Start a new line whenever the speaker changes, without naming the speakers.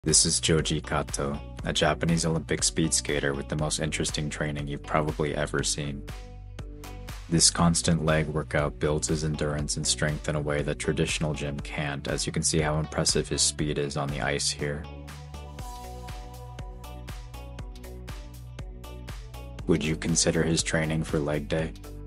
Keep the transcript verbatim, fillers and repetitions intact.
This is Joji Kato, a Japanese Olympic speed skater with the most interesting training you've probably ever seen. This constant leg workout builds his endurance and strength in a way that traditional gym can't, as you can see how impressive his speed is on the ice here. Would you consider his training for leg day?